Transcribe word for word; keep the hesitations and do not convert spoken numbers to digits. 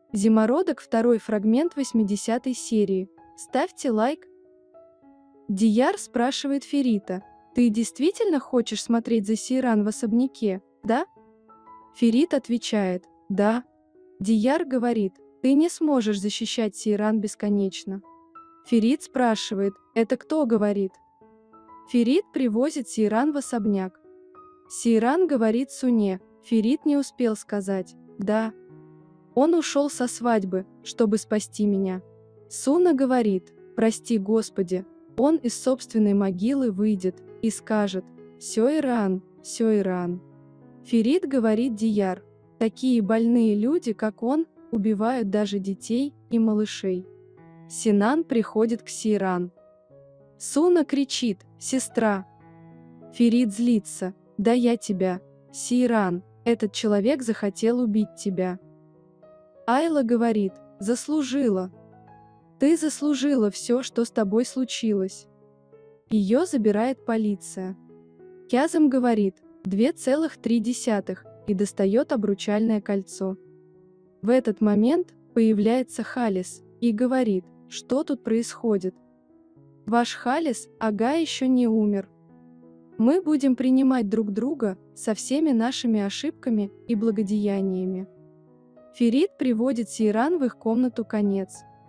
Зимородок, второй фрагмент восьмидесятой серии. Ставьте лайк. Дияр спрашивает Ферита: «Ты действительно хочешь смотреть за Сейран в особняке, да?» Ферит отвечает: «Да». Дияр говорит: «Ты не сможешь защищать Сейран бесконечно». Ферит спрашивает: «Это кто говорит?» Ферит привозит Сейран в особняк. Сейран говорит Суне. Ферит не успел сказать «да». Он ушел со свадьбы, чтобы спасти меня. Суна говорит: «Прости, Господи». Он из собственной могилы выйдет и скажет: «Сейран, Сейран». Ферит говорит Дияр: «Такие больные люди, как он, убивают даже детей и малышей». Синан приходит к Сейран. Суна кричит: «Сестра!» Ферит злится: «Да я тебя, Сейран, этот человек захотел убить тебя». Айла говорит: «Заслужила. Ты заслужила все, что с тобой случилось». Ее забирает полиция. Кязым говорит: «Две целых три десятых» и достает обручальное кольцо. В этот момент появляется Халис и говорит: «Что тут происходит? Ваш Халис, ага, еще не умер. Мы будем принимать друг друга со всеми нашими ошибками и благодеяниями». Ферит приводит Сейран в их комнату. Конец.